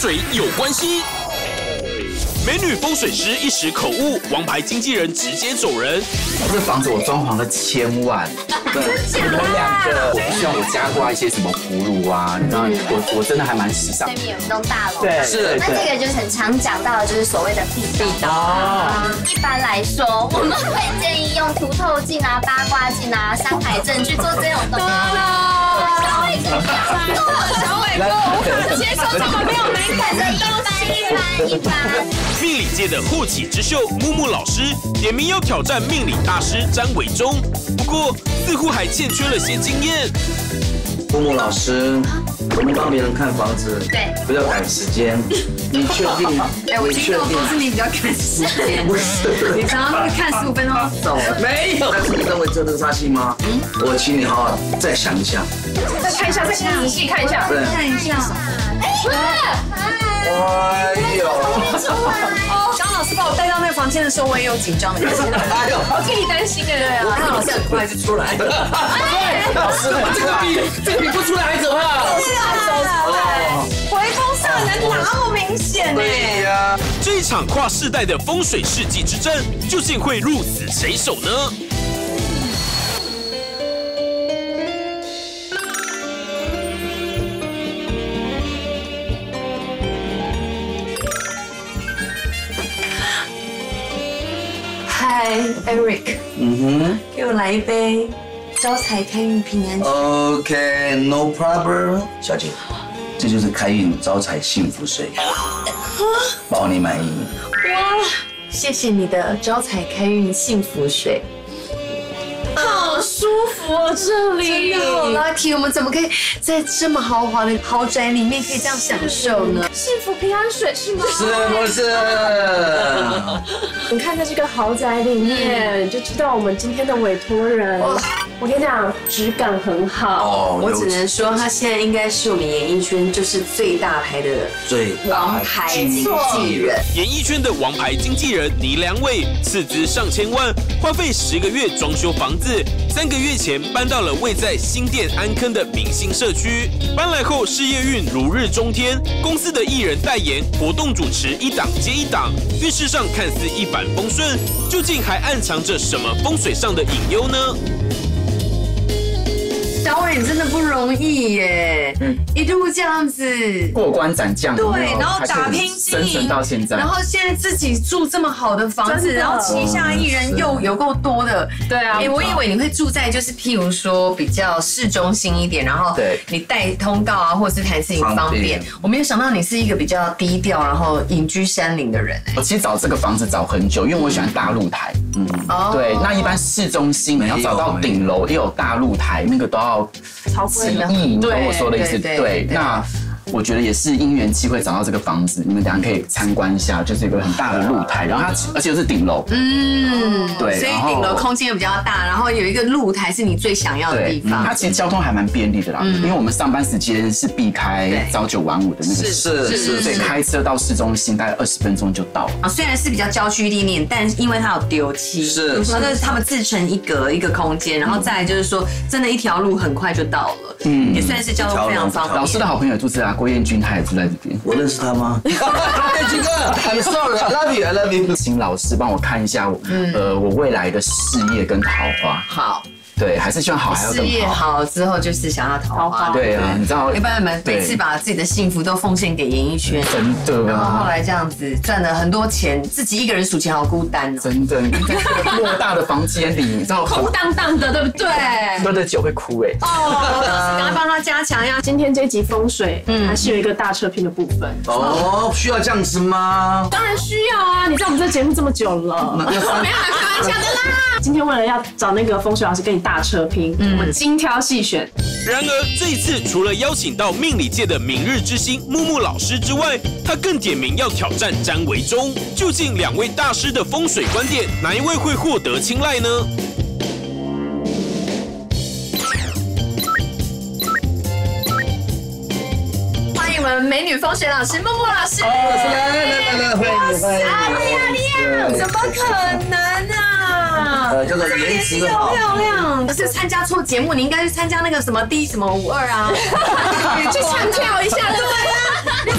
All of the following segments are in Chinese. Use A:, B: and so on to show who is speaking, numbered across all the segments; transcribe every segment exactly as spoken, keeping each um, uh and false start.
A: 水有关系。美女风水师一时口误，王牌经纪人直接走人。
B: 这房子我装潢了千万，对，你们两个，我不希望我加挂一些什么葫芦啊，你知道，我我真的还蛮时尚。
C: 对面有一栋大楼，
B: 对，是。
C: 那这个就是很常讲到的，就是所谓的壁刀。一般来说，我们会建议用凸透镜啊、八卦镜啊、山海阵去做这种东西。小伟哥，小伟哥，我可能接受这么没有美感的东西。一般一般。
A: 命理界的后起之秀木木老师点名要挑战命理大师詹伟忠，不过似乎还欠缺了些经验。
D: 木木老师，我们帮别人看房子，
C: 对，
D: 不要赶时间。你确定？
E: 哎，我听到都是你比较赶时间，
D: 不是，
E: 你常常看十五分钟就走了。
D: 没有。但是你认为这是杀气吗？嗯，我请你好好再想一下。
F: 再看一下，再仔细看一下，
D: 对，
E: 看一下。
D: 哎呦！
E: 哦，刚老师把我带到那个房间的时候，我也有紧张的感觉。
D: 哎呦，
F: 我替你担心的，对啊。
E: 我看老师很快就出来了。
D: 对，老师，这个比这个比不出来还可怕。
E: 回风煞能那么明显呢？
D: 对呀。
A: 这一场跨世代的风水世纪之争，究竟会鹿死谁手呢？
E: 嗨 ，Eric，
D: 嗯哼，
E: 给我来一杯招财开运平安酒。
D: OK，No problem， 小姐，这就是开运招财幸福水，包你满意。
E: 哇，谢谢你的招财开运幸福水。
F: 好舒服哦，这里
E: 真的好 lucky， 我们怎么可以在这么豪华的豪宅里面可以这样享受呢？
F: 幸福平安水是吗？
D: 是不是？
F: 你看在这个豪宅里面，就知道我们今天的委托人。我跟你讲，质感很好。
D: 哦，
E: 我只能说，他现在应该是我们演艺圈就是最大牌的
D: 最
E: 王牌经纪人。
A: 演艺圈的王牌经纪人倪良伟，斥资上千万，花费十个月装修房子，三个月前搬到了位在新店安坑的明星社区。搬来后事业运如日中天，公司的艺人代言、活动主持一档接一档，运势上看似一帆风顺，究竟还暗藏着什么风水上的隐忧呢？
E: 小伟，你真的不容易耶，嗯，一路这样子
B: 过关斩将，
E: 对，然后打拼经营
B: 到现在，
E: 然后现在自己住这么好的房子，然后旗下艺人又有够多的，
F: 对啊，
E: 哎，我以为你会住在就是譬如说比较市中心一点，然后你带通告啊，或者是谈事情方便。我没有想到你是一个比较低调，然后隐居山林的人。
B: 我其实找这个房子找很久，因为我喜欢大露台。嗯，对，那一般市中心你要找到顶楼也有大露台，那个都要
F: 超贵的。
B: 你懂我说的意思？对，那我觉得也是因缘机会找到这个房子，你们等下可以参观一下，就是有个很大的露台，然后它而且又是顶楼，
E: 嗯，
B: 对，
E: 所以顶楼空间也比较大，然后有一个露台是你最想要的地方。
B: 它其实交通还蛮便利的啦，因为我们上班时间是避开朝九晚五的那个，
D: 是是是，
B: 所以开车到市中心大概二十分钟就到了。
E: 啊，虽然是比较郊区地面，但因为它有丢漆，
D: 是，
E: 然后他们自成一格一个空间，然后再来就是说，真的一条路很快就到了，嗯，也算是交通非常方便。
B: 老师的好朋友住这啊，郭彦均他也住在这边。
D: 我认识他吗？彦均哥 ，I'm sorry，I love you，I love you。
B: 请老师帮我看一下我，呃，我未来的事业跟桃花。
E: 好。
B: 对，还是希望好，还要更好。
E: 事业好之后就是想要桃花。
B: 对啊，你知道，
E: 一般人们每次把自己的幸福都奉献给演艺圈，
B: 真的。
E: 然后后来这样子赚了很多钱，自己一个人数钱好孤单哦。
B: 真的，你在这个偌大的房间里，你知道
F: 空荡荡的，对不对？
B: 喝的酒会哭哎。
E: 哦，赶快帮他加强呀！
F: 今天这集风水，嗯，还是有一个大车拼的部分。
D: 哦，需要这样子吗？
F: 当然需要啊！你知道我们这节目这么久了，没有开玩笑的啦。今天为了要找那个风水老师跟你大车拼，我们精挑细选。
A: 然而这一次，除了邀请到命理界的明日之星木木老师之外，他更点名要挑战詹维忠。究竟两位大师的风水观点，哪一位会获得青睐呢？
E: 欢迎我们美女风水老师木木老师。
D: 来来来来，欢迎欢迎！
E: 厉害厉害！怎么可能啊？
D: 呃，叫做颜值好，
E: 漂亮。不是参加错节目，你应该去参加那个什么第什么五二啊，
F: 去唱跳一下，对啊。
E: 你怎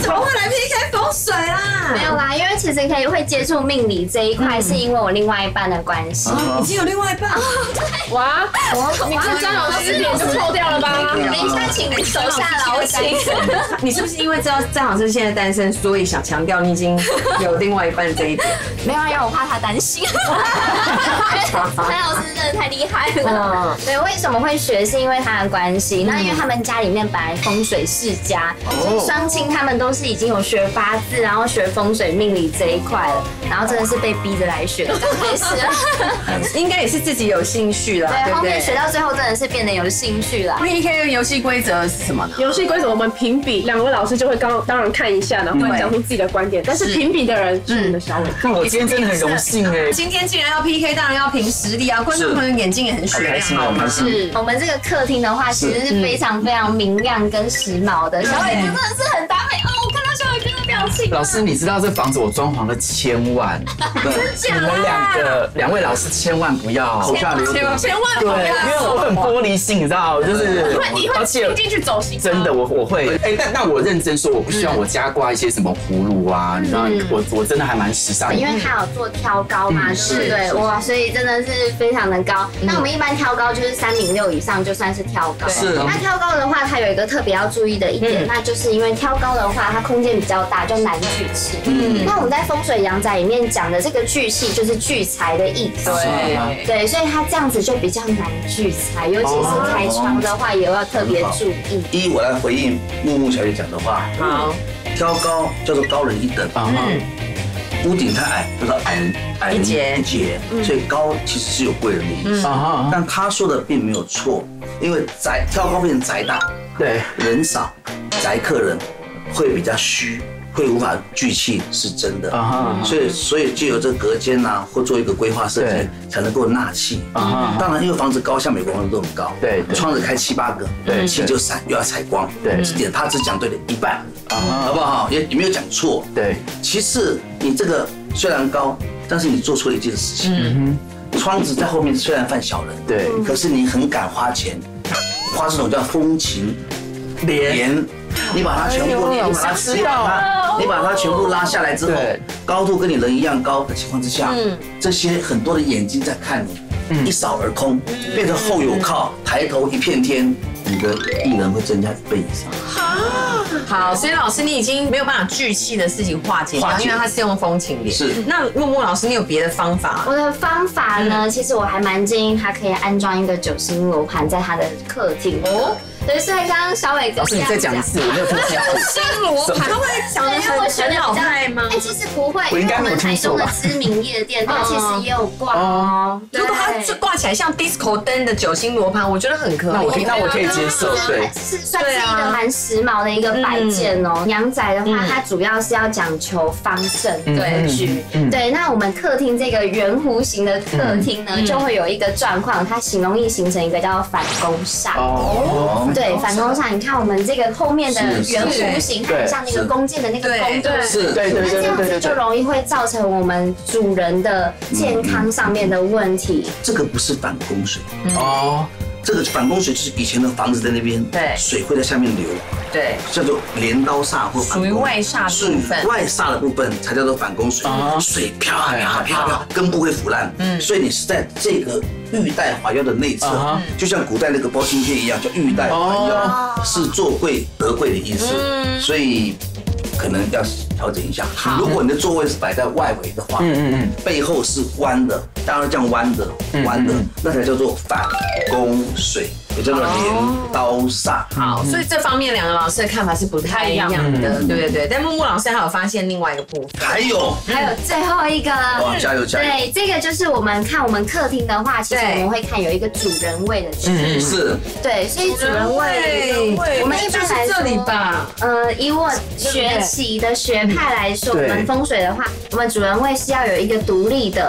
E: 怎么会来 P K 风水啦？
C: 没有啦，因为其实可以会接触命理这一块，是因为我另外一半的关系。
E: 已经有另外一半，
F: 哇，你跟张老师脸就臭掉了吧？
C: 等一下，请你手下留情。
E: 你是不是因为知道张老师现在单身，所以想强调你已经有另外一半这一点？
C: 没有，因为我怕他担心。张老师真的太厉害了。对，为什么会学？是因为他的关系。那因为他们家里面本来风水世家，所以双亲他们都是已经有学八字，然后学风水命理这一块了。然后真的是被逼着来学，刚开始。
E: 应该也是自己有兴趣啦。
C: 对，后面学到最后真的是变得有兴趣啦。
E: P K 的游戏规则是什么呢？
F: 游戏规则我们评比，两位老师就会刚当然看一下，然后讲出自己的观点。但是评比的人是我们的小伟。
B: 那我今天真的很荣幸哎。
E: 今天既然要 P K， 当然要凭实力啊！观众朋友眼睛也很雪亮，好吗？
C: 是我们这个客厅的话，其实是非常非常明亮跟时髦的。小伟哥真的是很搭配哦！我看到小伟哥的表情。
B: 老师，你知道这房子我装潢了千万，你们两个两位老师千万不要
D: 口下留情，
F: 千万不要，
B: 对，因为我很玻璃心，你知道，就是
F: 你会听进去走心。
B: 真的，我我会，哎，但但我认真说，我不希望我家挂一些什么葫芦啊，你知道，我我真的还蛮时尚，
C: 因为他有做挑高嘛，对不对？哇，所以真的是非常的高。那我们一般挑高就是三米六以上就算是挑高。
B: 是。
C: 那挑高的话，它有一个特别要注意的一点，那就是因为挑高的话，它空间比较大，就难聚气。嗯。那我们在风水阳宅里面讲的这个聚气，就是聚财的意思。对。对，所以它这样子就比较难聚财，尤其是开窗的话，也要特别注意。
D: 一，我来回应木木小姐讲的话。好。挑高叫做高人一等。嗯。屋顶太矮，叫做矮人矮人一截，一截，所以高其实是有贵人的意思。但他说的并没有错，因为宅挑高变成宅大，
B: 对，
D: 人少，宅客人会比较虚，会无法聚气，是真的。所以所以就有这个隔间呐，或做一个规划设计，才能够纳气。当然，因为房子高，像美国房子都很高，对，窗子开七八个，对，气就散，又要采光，对，这点他只讲对了一半。好不好？也也没有讲错。对，其次你这个虽然高，但是你做错了一件事情。嗯哼，窗子在后面虽然犯小人，对，可是你很敢花钱，花这种叫风情帘，你把它全部，你把它你把它你把它全部拉下来之后，高度跟你人一样高的情况之下，这些很多的眼睛在看你，一扫而空，变成后有靠，抬头一片天。你的艺人会增加一倍以上。
E: 好，所以老师你已经没有办法聚气的事情化解掉，因为它是用风情帘。是。那木木老师，你有别的方法？
C: 我的方法呢，其实我还蛮建议他可以安装一个九星罗盘在他的客厅。哦。对，所以刚刚小伟哥
B: 老师你再讲一次，我没有听清楚。
E: 九星罗盘，他会讲的很老派吗？
C: 哎，其实不会，因为我们台中的知名夜店，它其实也有挂哦。
E: 如果它挂起来像 disco 灯的九星罗盘，我觉得很可以。
B: 那我那我可以接受，对，
C: 是算是一个蛮时髦的一个摆件哦。阳宅的话，它主要是要讲求方正格局。对，那我们客厅这个圆弧形的客厅呢，就会有一个状况，它形容易形成一个叫反攻煞。哦。对，反攻煞，你看我们这个后面的圆弧形，它很像那个弓箭的那个弓，对，
B: 是，对对对对对，
C: 那这样子就容易会造成我们主人的健康上面的问题。
D: 这个不是反风水哦，这个反风水就是以前的房子在那边，对，水会在下面流，对，叫做镰刀煞或反
E: 属于外煞部分，
D: 外煞的部分才叫做反风水，水飘啊飘啊飘啊飘，根部会腐烂，嗯，所以你是在这个玉带环腰的内侧，就像古代那个包青天一样，叫玉带环腰，是做贵得贵的意思，所以可能要调整一下。如果你的座位是摆在外围的话，嗯嗯嗯，背后是弯的，当然这样弯的弯的，那才叫做反风水。也叫做镰刀煞。
E: 好，所以这方面两个老师的看法是不太一样的，对对对。但木木老师还有发现另外一个部分，
D: 还有
C: 还有最后一个，
D: 哇，加油加油！
C: 对，这个就是我们看我们客厅的话，其实我们会看有一个主人位的区域，
D: 是，
C: 对，所以主人位，我们一般来说，
E: 这里吧，
C: 呃，以我学习的学派来说，我们风水的话，我们主人位是要有一个独立的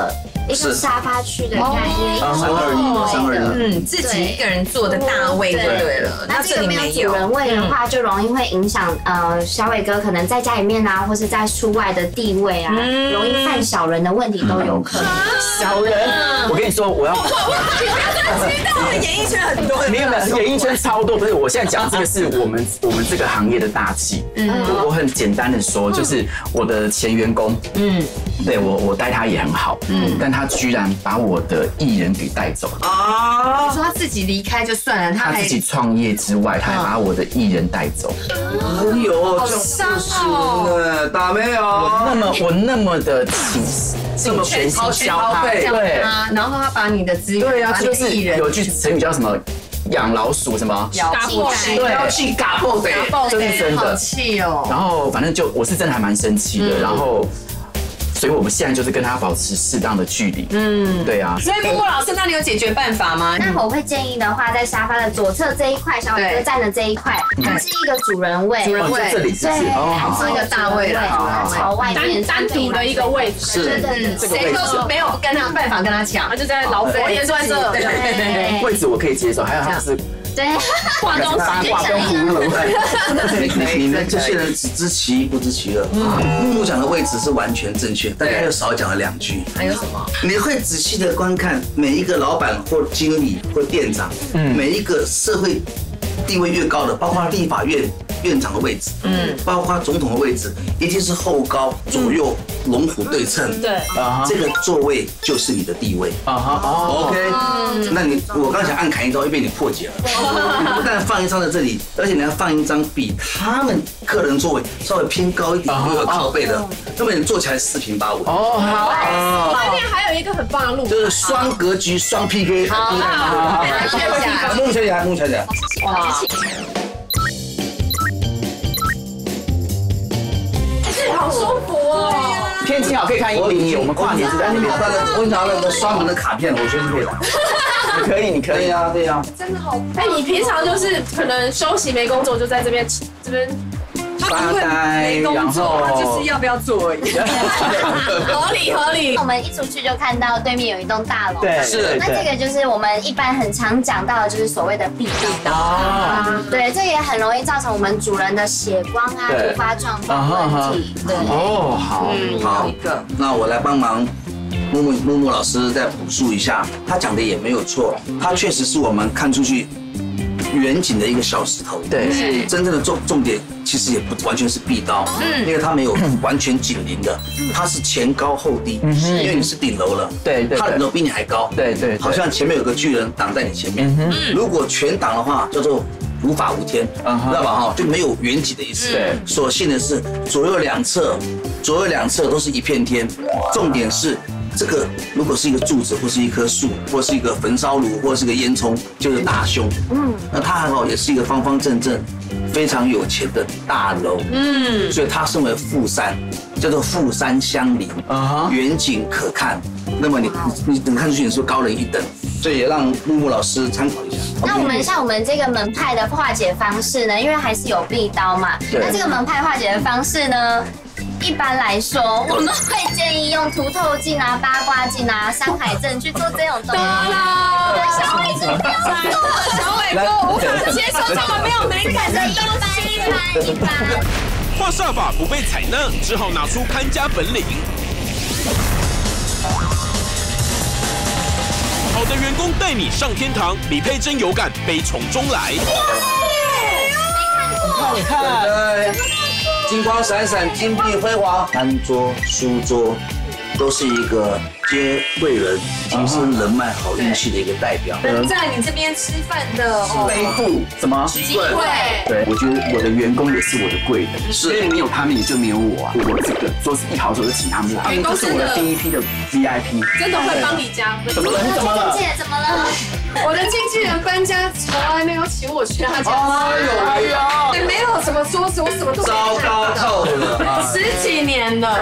C: 一个沙发区的概念，
D: 三二一，三二一，
E: 嗯，自己一个人坐的大位就对了。
C: 那这个没有主人位的话，就容易会影响呃小伟哥可能在家里面啊，或是在出外的地位啊，容易犯小人的问题都有可能。
B: 小人，我跟你说，我要。
E: 知道演艺圈很多，
B: 没有没有，演艺圈超多。不是，我现在讲这个是我们我们这个行业的大忌。嗯，我很简单的说，就是我的前员工，嗯，对我我待他也很好，嗯，但他居然把我的艺人给带走了
E: 啊！你说他自己离开就算了，
B: 他自己创业之外，他还把我的艺人带走。
D: 哎呦，好伤哦！打没有？
B: 我那么我那么的尽尽全心教他，对，
E: 然后他把你的资源，
B: 对啊，这就是有句成语叫什么？养老鼠什么？
E: 咬破
B: 对，要去嘎破的，这是真的。
E: 好气哦！
B: 然后反正就我是真的还蛮生气的，然后。所以我们现在就是跟他保持适当的距离。嗯，对啊。
E: 所以木木老师，那你有解决办法吗？
C: 那我会建议的话，在沙发的左侧这一块，小伟哥站的这一块，它是一个主人位。
E: 主人位
B: 这里是
C: 对，
E: 是一个大位
C: 啦，朝外面
F: 单独的一个位置。
B: 是，这个位置
E: 没有跟他办法跟他抢，
F: 他就在老佛爷坐在这。
C: 对，
B: 位置我可以接受，还有他是。
C: 对，
F: 化妆
B: 八卦跟葫芦。
D: 你们这些人只知其一不知其二。木木讲的位置是完全正确，但他又少讲了两句。
E: 还有什么？
D: 你会仔细的观看每一个老板或经理或店长，每一个社会地位越高的，包括立法院院长的位置，嗯，包括总统的位置，一定是后高左右龙虎对称。
F: 对，
D: 这个座位就是你的地位。啊哈 ，OK。那你我刚想按砍一招，又被你破解了。你不但放一张在这里，而且你还放一张比他们个人座位稍微偏高一点、又有靠背的，那么你坐起来四平八稳。哦，
F: 好。外面还有一个很棒的路，
D: 就是双格局、双 P K。好，好，好。木小姐，木小姐。哇。
F: 好舒服哦！
B: 天气好，可以看一零一。我们跨年就在那边。
D: 我给你拿了个双门的卡片，我觉得是可以的。
B: 你可以，你可以啊，对啊。
F: 真的好。哎，你平常就是可能休息没工作，就在这边这边
B: 发呆，然后
E: 就是要不要做而已。
F: 合理合理。
C: 我们一出去就看到对面有一栋大楼，
B: 对，
D: 是。
C: 那这个就是我们一般很常讲到的，就是所谓的壁刀啊。对，这也很容易造成我们主人的血光啊、突发状况问题。对。
B: 哦，好，
D: 好，那我来帮忙。木木木木老师再补述一下，他讲的也没有错，他确实是我们看出去远景的一个小石头。
B: 对，
D: 是真正的重重点其实也不完全是壁刀，嗯，因为它没有完全紧邻的，它是前高后低，嗯，因为你是顶楼了，
B: 对对，
D: 它的楼比你还高，
B: 对对，
D: 好像前面有个巨人挡在你前面，嗯，如果全挡的话叫做无法无天，知道吧？哈，就没有远景的意思。对，所幸的是左右两侧，左右两侧都是一片天，重点是。这个如果是一个柱子，或是一棵树，或是一个焚烧炉，或是一个烟囱，就是大凶。嗯，那它还好，也是一个方方正正、非常有钱的大楼。嗯，所以它身为富山，叫做富山相邻，啊，远景可看。那么你你你看出去你是高人一等，所以也让木木老师参考一下。
C: 那我们像我们这个门派的化解方式呢，因为还是有壁刀嘛，那这个门派化解的方式呢？一般来说，我们会建议用凸透镜啊、八卦镜啊、山海阵去做这种东西。小伟哥不要做，
F: 小伟哥无法接受这么没有美感的东西。
C: 一般一般。
A: 画煞法不被采纳，只好拿出看家本领。好的员工带你上天堂，李佩真有感，悲从中来。
D: 你看，对。金光闪闪，金碧辉煌，餐桌、书桌，都是一个接贵人、今生人脉、好运气的一个代表。
E: 能在你这边吃饭的
B: 背负什么
E: 机会？
B: 对，我觉得我的员工也是我的贵人，所以没有他们也就没有我啊。我这个做一好手就请他们来，他们就是我的第一批的 V I P，
F: 真的会帮你加分。
B: 怎么了？你怎么了？
C: 姐怎么了？
F: 我的经纪人搬家从来没有请我去他家，
D: 哎呦哎呦，
F: 也没有什么桌子，我什么都
D: 糟糕透了，
F: 十几年了。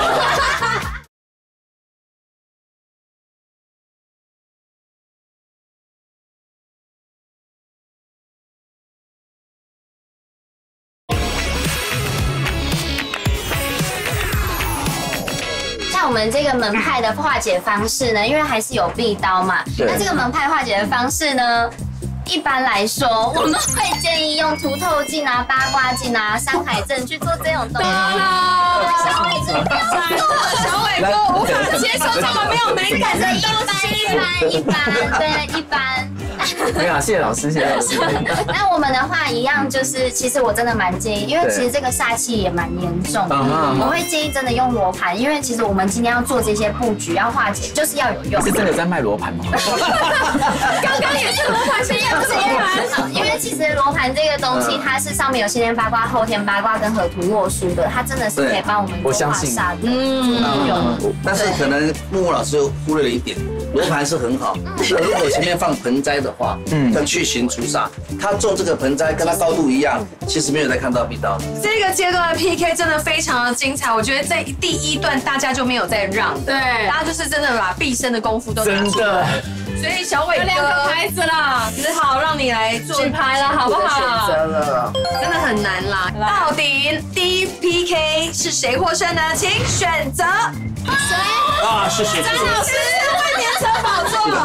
C: 我我们这个门派的化解方式呢，因为还是有壁刀嘛，那这个门派化解的方式呢？一般来说，我们会建议用凸透镜啊、八卦镜啊、山海阵去做这种动作。小伟哥，
E: 小伟哥无法接受这么没有美感的
C: 一般一般一般，对一般。
B: 没有，谢谢老师，谢谢老师。
C: 那我们的话一样，就是其实我真的蛮建议，因为其实这个煞气也蛮严重的，我会建议真的用罗盘，因为其实我们今天要做这些布局，要化解，就是要有用。
B: 是真的在卖罗盘吗？
C: 刚刚也是罗盘，现在不是罗盘。因为其实罗盘这个东西，它是上面有先天八卦、后天八卦跟河图洛书的，它真的是可以帮我们做化煞的。嗯，
D: 但是可能木木老师又忽略了一点，罗盘是很好，如果前面放盆栽的话，嗯，要去形除煞。他种这个盆栽跟他高度一样，其实没有在看到壁刀。
E: 这个阶段的 P K 真的非常的精彩，我觉得在第一段大家就没有在让，对，大家就是真的把毕生的功夫都
B: 真的。
E: 所以小伟哥两个牌子啦，只好让你来做牌了，好不好？
D: 选择了，
E: 真的很难啦。到底第一 P K 是谁获胜呢？请选择。谁？
A: 啊，是谁？
E: 张老师万年城宝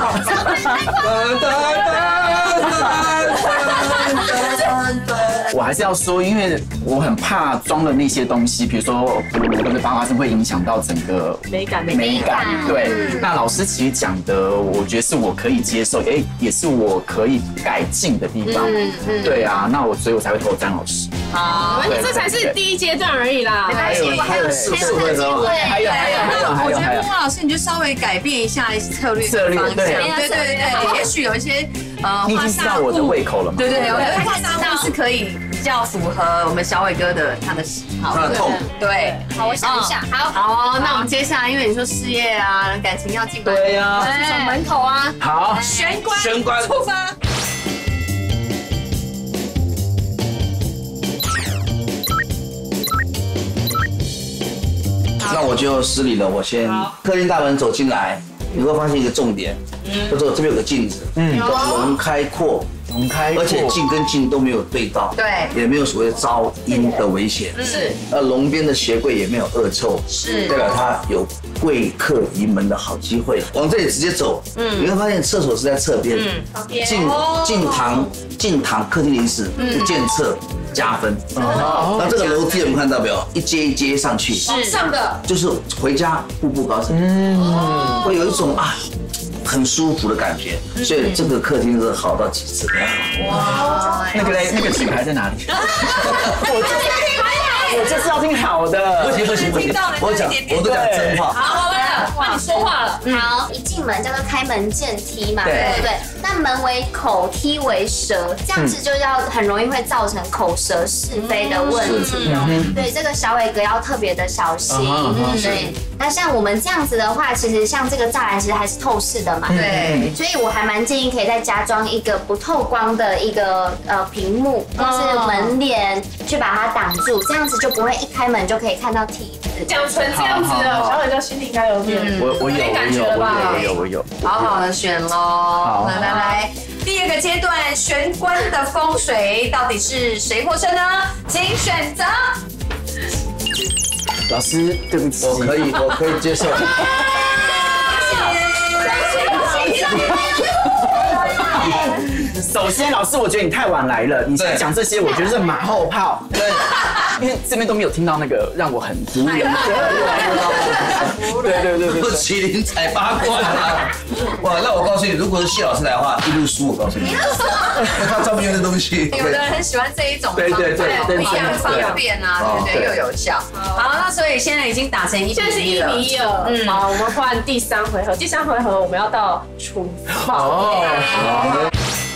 E: 座。
B: 我还是要说，因为我很怕装了那些东西，比如说葫芦跟八卦针会影响到整个
F: 美感
B: 美感。对，那老师其实讲的，我觉得是我可以接受，哎，也是我可以改进的地方。嗯嗯。对啊，那我所以我才会投张老师。
F: 好，我们这才是第一阶段而已啦。
E: 还有还有四次会的，
B: 还有还有还有还有。
E: 我觉得木木老师你就稍微改变一下策略策略方向，对对对对，也许有一些呃，
B: 你已经知道我的胃口了嘛？
E: 对对，我觉得画纱布是可以比较符合我们小伟哥的他的喜好，
D: 他的痛。
E: 对，
C: 好，我想一想，好，
E: 好，那我们接下来，因为你说事业啊，感情要进来，
B: 对呀，
E: 守门口啊，
B: 好，
E: 玄关，
A: 玄关
E: 出发。
D: 那我就失礼了，我先客厅大门走进来，你会发现一个重点，叫做这边有个镜子，嗯，龙开阔，
B: 龙开阔，
D: 而且镜跟镜都没有对到，
E: 对，
D: 也没有所谓招阴的危险，
E: 是。
D: 那龙边的鞋柜也没有恶臭，
E: 是，
D: 代表它有贵客迎门的好机会。往这里直接走，嗯，你会发现厕所是在侧边，嗯，进进堂进堂客厅临时见侧。加分，那这个楼梯有没有看到没有？一阶一阶上去，
E: 是上的，
D: 就是回家步步高升，嗯，会有一种啊很舒服的感觉，所以这个客厅是好到极致。
B: 哇，那个嘞，那个品牌在哪里？我就是我就是要听好的，
D: 不行不行不行，我讲我都讲真话。
E: 好了，换你说话了。
C: 好，一进门叫做开门见梯嘛，对不对？那门为口，梯为舌，这样子就要很容易会造成口舌是非的问题哦。对，这个小伟哥要特别的小心。对，那像我们这样子的话，其实像这个栅栏其实还是透视的嘛，对，所以我还蛮建议可以再加装一个不透光的一个呃屏幕或是门帘去把它挡住，这样子就不会一开门就可以看到梯子。
F: 讲成这样子的，小伟哥心里应该有点
B: 我我有
F: 感觉了吧？
B: 我有我有，
E: 好好的选喽。来来来，第二个阶段玄关的风水到底是谁获胜呢？请选择。
B: 老师，对不起，
D: 我可以，我可以接受。
B: 首先，老师，我觉得你太晚来了。你讲这些，我觉得是马后炮。对，因为这边都没有听到那个让我很服人。对对对对，
D: 麒麟踩八卦啊！哇，那我告诉你，如果是谢老师来的话，一路输。我告诉你，他照片的东西。
E: 有的人很喜欢这一种，
B: 对对对，
E: 比较方便啊，对不对？又有效。好，那所以现在已经打成一比一了。现在是一比一了。嗯，
F: 好，我们换第三回合。第三回合我们要到厨房。
B: 哦。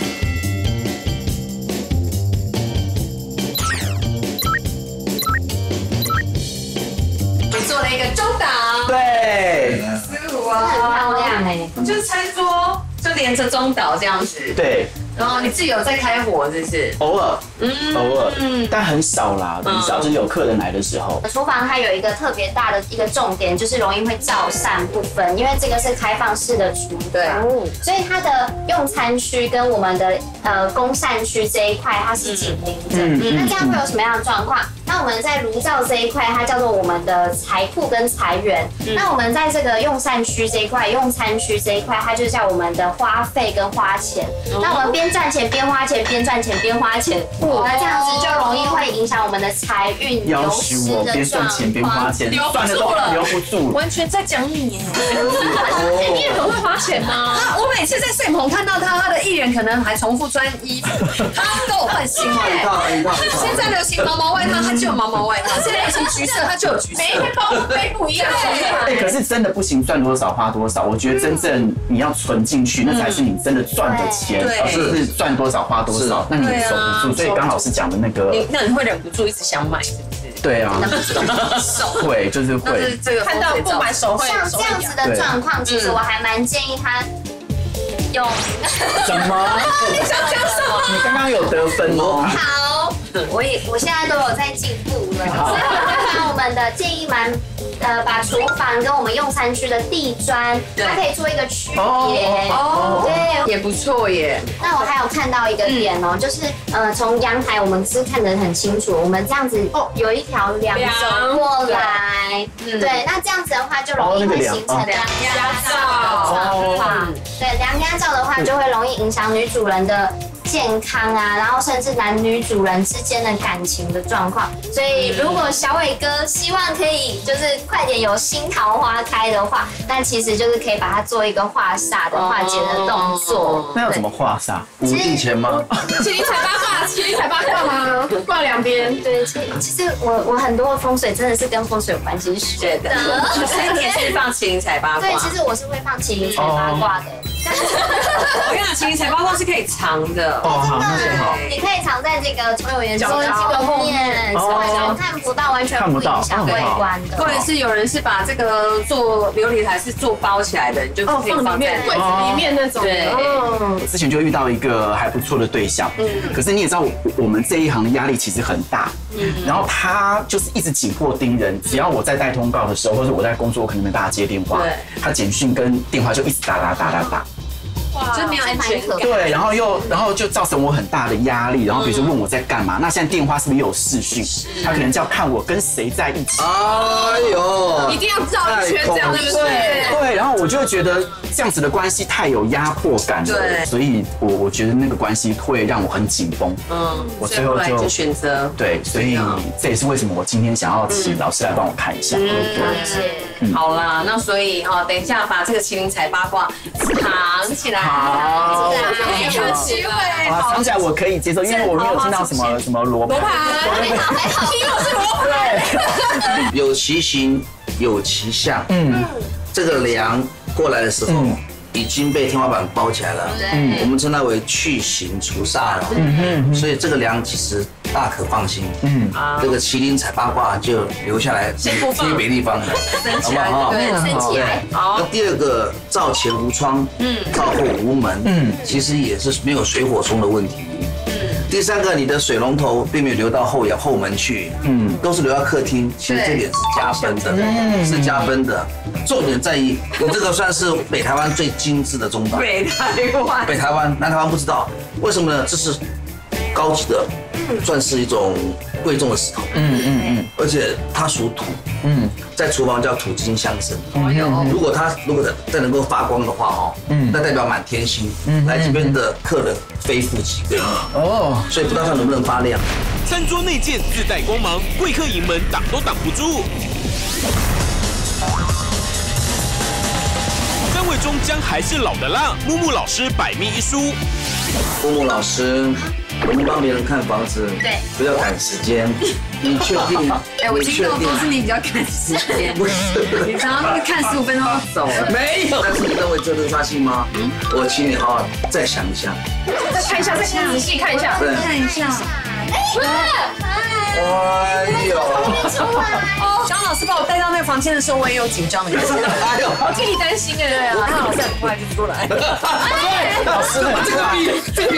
E: 做了一个中档，
B: 对，
E: 师傅啊，很漂亮哎，就是餐桌就连着中岛这样子，
B: 对。
E: 然后你自己有在开火，是不是？
B: 偶尔，嗯，偶尔，嗯，但很少啦，很少，就是有客人来的时候。
C: 厨房它有一个特别大的一个重点，就是容易会照散不分，因为这个是开放式的厨房，所以它的用餐区跟我们的呃供膳区这一块它是紧邻着。那这样会有什么样的状况？ 那我们在炉灶这一块，它叫做我们的财库跟财源。那我们在这个用膳区这一块、用餐区这一块，它就叫我们的花费跟花钱。那我们边赚钱边花钱，边赚钱边花钱，那这样子就容易会影响我们的财运流失的状况。
B: 边赚钱边花钱，赚的都留不住，
F: 完全在讲你耶。你也很会花钱吗？
E: 我每次在摄影棚看到他，他的艺人可能还重复穿衣服，他都有换新的。现在流行毛毛外套，他就有毛毛外套；现在流行橘色，他就有橘色。每一天包背不一样。
B: 哎，可是真的不行，赚多少花多少。我觉得真正你要存进去，那才是你真的赚的钱，而不是赚多少花多少。那你守不住。所以刚老师讲的那个，
E: 那你会忍不住一直想买，是不是？
B: 对啊，会就是会。
F: 看到不买手会。
C: 像这样子的状况，其实我还蛮建议他用。
B: 什么？
C: 你想讲什么？
B: 你刚刚有得分哦。
C: 好，我也我现在都有在进步了。所以我把我们的建议蛮。呃，把厨房跟我们用餐区的地砖，它可以做一个区别，
E: 哦，对，也不错耶。
C: 那我还有看到一个点哦，就是呃，从阳台我们是看得很清楚，我们这样子有一条梁走过来，对，那这样子的话就容易会形成梁压罩的状况。对，梁压罩的话就会容易影响女主人的健康啊，然后甚至男女主人之间的感情的状况。所以如果小伟哥希望可以就是快点有新桃花开的话，那其实就是可以把它做一个化煞的化解的动作。
B: 那要怎么化煞？
D: 五帝钱吗？
F: 麒麟财八卦，麒麟财八卦吗？挂两边。
C: 对，其其实我我很多的风水真的是跟风水有关系学的。
E: 所以你也是放麒麟财八卦？
C: 对，其实我是会放麒麟财八卦的。
E: 我跟你讲，麒麟财八卦是可以藏的。
B: 哦，好，那很好。
C: 你可以藏在这个葱油圆桌的这个后面，完全看不到，完全不影响外观的。
E: 或者是有人是把这个做琉璃台是做包起来的，你就可以放在
F: 柜子里面那种。对，
B: 我之前就遇到一个还不错的对象，嗯，可是你也知道，我们这一行的压力其实很大，嗯，然后他就是一直紧迫盯人，只要我在带通告的时候，或者我在工作，我可能没办法接电话，他简讯跟电话就一直打打打打打。
E: 就没有安全感。
B: 对，然后又然后就造成我很大的压力。然后比如说问我在干嘛，那现在电话是不是也有视讯？他可能就要看我跟谁在一起。
D: 哎呦，
F: 一定要绕一圈这样，对不对？
B: 对，然后我就会觉得这样子的关系太有压迫感了。对，所以我我觉得那个关系会让我很紧绷。嗯，我最后就
E: 选择
B: 对，所以这也是为什么我今天想要请老师来帮我看一下。
E: 嗯，好啦，那所以哈，等一下把这个麒麟财八卦藏起来。
B: 好，
E: 有机会。
B: 啊，藏起来我可以接受，因为我没有听到什么什么罗盘。
F: 罗盘，还好还好，听我是罗盘。
D: 有其形，有其象。嗯，这个梁过来的时候。已经被天花板包起来了，嗯，我们称它为去形除煞了，嗯嗯，所以这个梁其实大可放心，嗯，这个麒麟财八卦就留下来贴别地方了，
E: 好不好？对，升起来。好。
D: 那第二个灶前无窗，嗯，灶后无门，嗯，其实也是没有水火冲的问题。第三个，你的水龙头并没有流到后阳后门去，嗯，都是流到客厅，其实这点是加分的，是加分的。重点在于，你这个算是北台湾最精致的中岛。
E: 北台湾，
D: 北台湾，南台湾不知道为什么呢？这是高级的，算是一种贵重的石头，嗯嗯嗯，而且它属土，嗯，在厨房叫土金相生。如果它如果再能够发光的话哦，嗯，那代表满天星，来这边的客人非富即贵哦，所以不知道它能不能发亮。
A: 餐桌内件自带光芒，贵客迎门挡都挡不住。三位中将还是老的辣，木木老师百密一疏。
D: 木木老师。我们帮别人看房子，对，不要赶时间。你确定？
E: 哎，我听到都是你比较赶时间，不是？你常常是看十五分钟就走了。
D: 没有。但是你认为这是杀气吗？嗯。我请你好好再想一下。
F: 再看一下，再仔细看一下。
D: 对，
E: 看一下。
D: 哎呦！
E: 哦，张老师把我带到那个房间的时候，我也有紧张的感觉。
F: 哎呦，我替你担心哎。对啊，
E: 那老师很快就出来。
B: 老师，这个比这个